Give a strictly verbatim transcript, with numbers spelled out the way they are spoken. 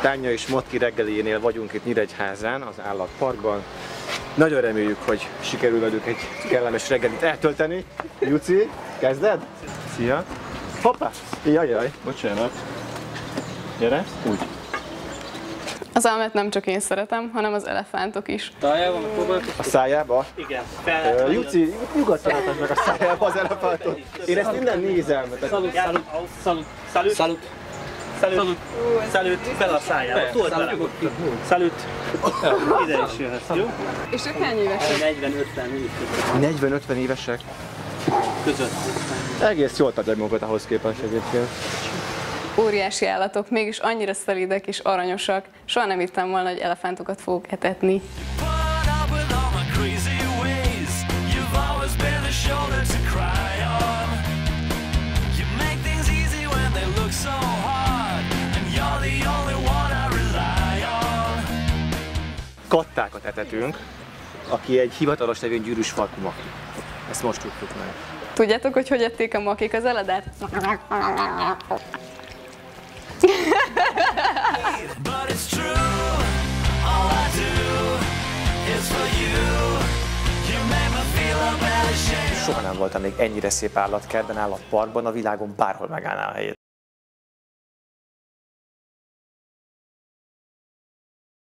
Tánya és Motki reggeliénél vagyunk itt Nyíregyházán, az állatparkban. Nagyon reméljük, hogy sikerül velük egy kellemes reggelit eltölteni. Juci, kezded? Szia! Hoppá! Jajjaj! Bocsánat! Gyere! Úgy! Az almát nem csak én szeretem, hanem az elefántok is. Szájában próbáltuk? A szájába? Igen. Uh, Juci, nyugodtan adj meg a szájába az elefántot. Én ezt innen nézem. Szalut, szalut, szalut, szalut, szalut, szalut, szalut, fel a szájába, told bele. Szalut, ide is jöhetsz, jó? És ők hány évesek? negyven-ötven évesek negyven-ötven évesek? között. Egész jól tartják magukat ahhoz képest egyébként. Óriási állatok, mégis annyira szelídek és aranyosak. Soha nem hittem volna, hogy elefántokat fogok etetni. Kattákat etetünk, aki egy hivatalos nevén gyűrűs farkú maki. Ezt most tudtuk meg. Tudjátok, hogy hogy ették a makik az eledát? Soha nem voltam még ennyire szép állatkertben, állatparkban, a világon bárhol megállná a helyét.